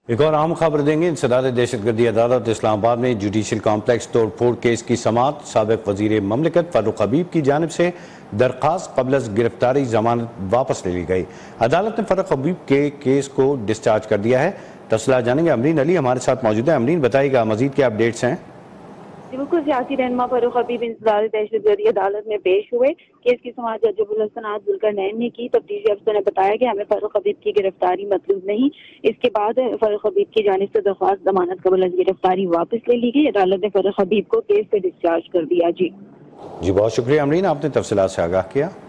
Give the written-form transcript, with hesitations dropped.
एक और अहम खबर देंगे। इंसदाद दहशतगर्दी अदालत इस्लामाबाद में जुडिशल कॉम्प्लेक्स तोड़ फोड़ केस की समाअत। साबिक वजीर ममलिकत फारूक हबीब की जानिब से दरख्वास्त कबल गिरफ्तारी जमानत वापस ले ली गई। अदालत ने फारूक हबीब के केस को डिस्चार्ज कर दिया है। तफसीलात जानेंगे। अमरीन अली हमारे साथ मौजूद है। अमरीन, बताइएगा मजीद क्या अपडेट्स हैं? बिल्कुल, सियासी रहनुमा फारूक हबीब इंसदाद दहशतगर्दी अदालत में पेश हुए। केस की समाअत जज अबुल हसन जुल्करनैन ने की। तफ्तीशी अफसर ने बताया कि हमें फारूक हबीब की गिरफ्तारी मतलूब नहीं। इसके बाद फारूक हबीब की जानिब से दरख्वास्त जमानत कबल गिरफ्तारी वापस ले ली गई। अदालत ने फारूक हबीब को केस से डिस्चार्ज कर दिया। जी बहुत शुक्रिया अमरीन, आपने तफसीलात से आगाह किया।